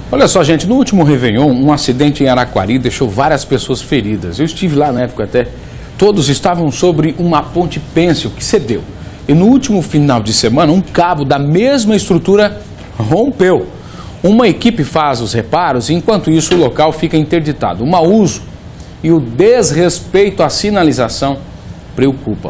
Olha só, gente, no último Réveillon, um acidente em Araquari deixou várias pessoas feridas. Eu estive lá na época até. Todos estavam sobre uma ponte pêncil que cedeu. E no último final de semana, um cabo da mesma estrutura rompeu. Uma equipe faz os reparos e, enquanto isso, o local fica interditado. O mau uso e o desrespeito à sinalização preocupam.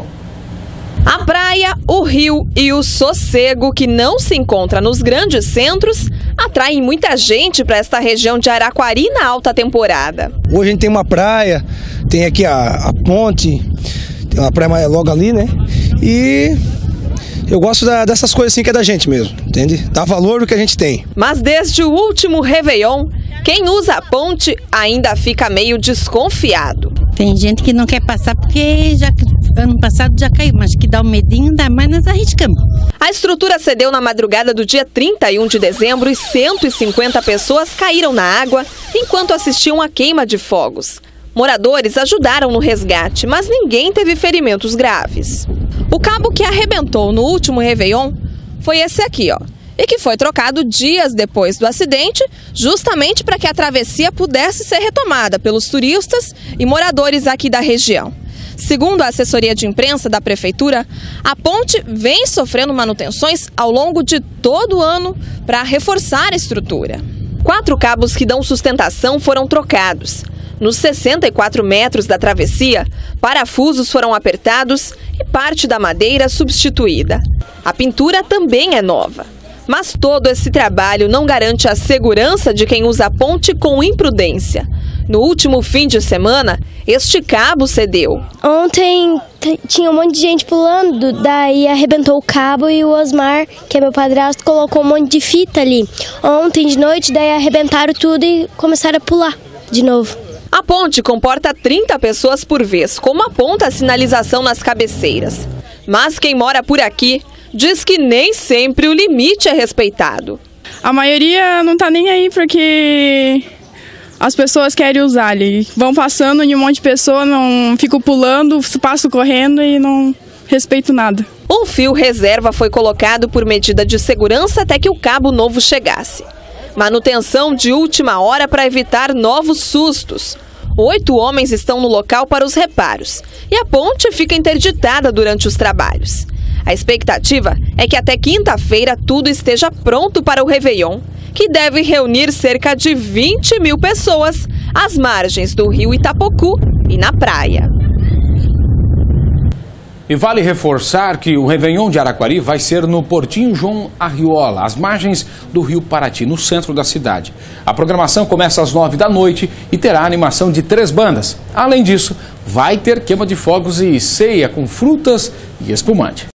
A praia, o rio e o sossego, que não se encontra nos grandes centros, atraem muita gente para esta região de Araquari na alta temporada. Hoje a gente tem uma praia, tem aqui a ponte, tem uma praia logo ali, né? E eu gosto dessas coisas assim que é da gente mesmo, entende? Dá valor no que a gente tem. Mas desde o último Réveillon, quem usa a ponte ainda fica meio desconfiado. Tem gente que não quer passar porque ano passado já caiu, mas que dá um medinho, dá mais nós arriscamos. A estrutura cedeu na madrugada do dia 31 de dezembro e 150 pessoas caíram na água enquanto assistiam à queima de fogos. Moradores ajudaram no resgate, mas ninguém teve ferimentos graves. O cabo que arrebentou no último Réveillon foi esse aqui, ó. E que foi trocado dias depois do acidente, justamente para que a travessia pudesse ser retomada pelos turistas e moradores aqui da região. Segundo a assessoria de imprensa da prefeitura, a ponte vem sofrendo manutenções ao longo de todo o ano para reforçar a estrutura. 4 cabos que dão sustentação foram trocados. Nos 64 metros da travessia, parafusos foram apertados e parte da madeira substituída. A pintura também é nova. Mas todo esse trabalho não garante a segurança de quem usa a ponte com imprudência. No último fim de semana, este cabo cedeu. Ontem tinha um monte de gente pulando, daí arrebentou o cabo e o Osmar, que é meu padrasto, colocou um monte de fita ali. Ontem de noite, daí arrebentaram tudo e começaram a pular de novo. A ponte comporta 30 pessoas por vez, como aponta a sinalização nas cabeceiras. Mas quem mora por aqui diz que nem sempre o limite é respeitado. A maioria não tá nem aí porque as pessoas querem usar ali. Vão passando e um monte de pessoa, não fico pulando, passo correndo e não respeito nada. Um fio reserva foi colocado por medida de segurança até que o cabo novo chegasse. Manutenção de última hora para evitar novos sustos. 8 homens estão no local para os reparos e a ponte fica interditada durante os trabalhos. A expectativa é que até quinta-feira tudo esteja pronto para o Réveillon, que deve reunir cerca de 20 mil pessoas às margens do rio Itapocu e na praia. E vale reforçar que o Réveillon de Araquari vai ser no Portinho João Arriola, às margens do rio Paraty, no centro da cidade. A programação começa às 9 da noite e terá a animação de 3 bandas. Além disso, vai ter queima de fogos e ceia com frutas e espumante.